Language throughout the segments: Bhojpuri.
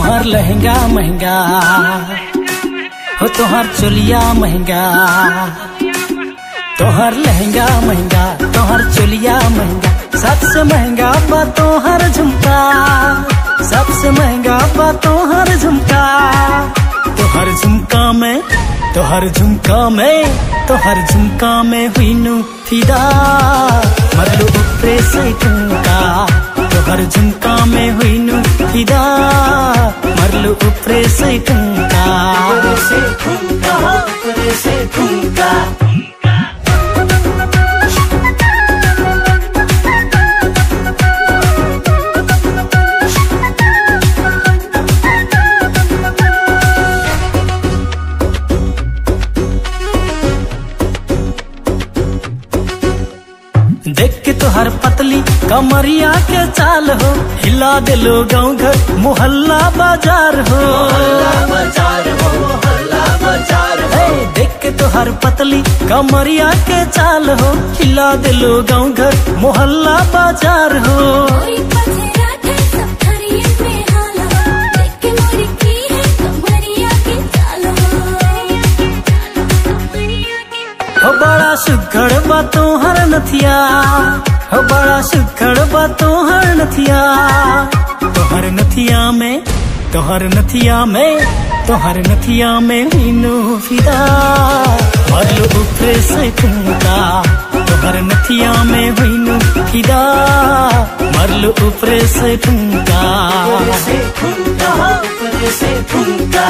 तोहर लहंगा महंगा हो, तोहर चोलिया महंगा। तोहर लहंगा महंगा, तोहर चोलिया महंगा। सबसे महंगा बा तोहर झुमका, सबसे महंगा बा तोहर झुमका। तोहर झुमका में, तोहर झुमका में, तोहर झुमका में हुईनु फिदा, मरलू ऊपरे से ठुमका। तोहर झुमका में हुईनु फिदा, मरलू ऊपरे से ठुमका। ऊपरे से ठुमका, ऊपरे से ठुमका। देख के तोहर पतली कमरिया के चाल हो, हिला दिलो गाँव घर मोहल्ला बाजार हो। बाजार हो, मोहल्ला बाजार हो। देख के तोहर पतली कमरिया के चाल हो, हिला दिलो गाँव घर मोहल्ला बाजार हो। हो बड़ा सुघड़ बा तोहर नथिया, हो बड़ा सुघड़ बा तोहर नथिया। तोहर नथिया में, तोहर नथिया में, तोहर नथिया में मीनू फिदा, मरलू ऊपरे से ठुमका। तोहर नथिया में मीनू फिदा, मरलू ऊपरे से ठुमका। ऊपरे से ठुमका, ऊपरे से ठुमका।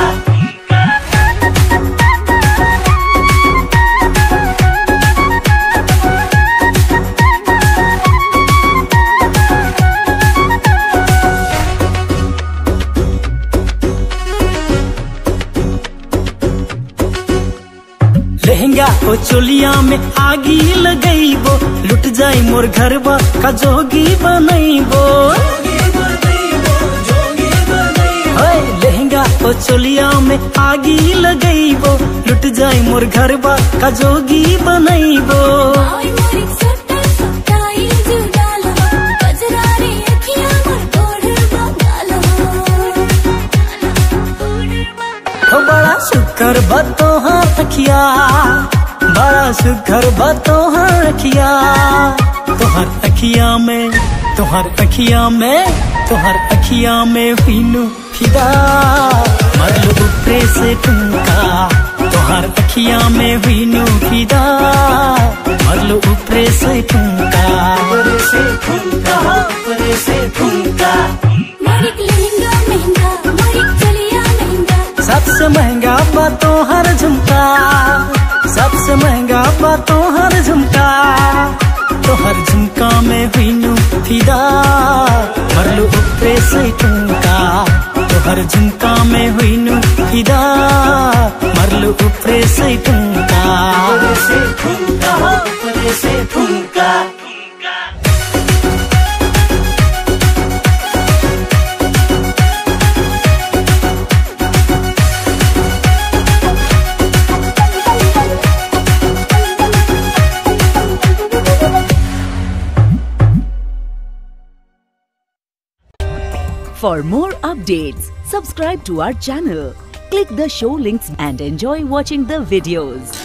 लहंगा को चोलिया में आगी लगैबो, लुट जाई मोर घरबा का जोगी बनैबो। लहंगा को चोलिया में आगी लगैबो, लुट जाई मोर घरबा का जोगी बनैबो। बड़ा सुखर बा तोहर अखिया, बड़ा सुखर बा तोहर अखिया। तोहर अखिया में, तोहर अखिया में, तोहर अखिया में हुईनु फिदा, मरलू ऊपरे से ठुमका। तोहर अखिया में हुईनु फिदा, मरलू ऊपरे से ठुमका। ऊपरे से ठुमका, ऊपरे से ठुमका। सबसे महंगा बा तोहर झुमका, सबसे महंगा बा तोहर झुमका। तोहर झुमका में हुईनु फिदा, मरलू ऊपरे से ठुमका। तोहर झुमका में हुईनु फिदा, मरलू ऊपरे से ठुमका। ऊपरे से ठुमका, ऊपरे से ठुमका। For more updates, subscribe to our channel, click the show links and enjoy watching the videos.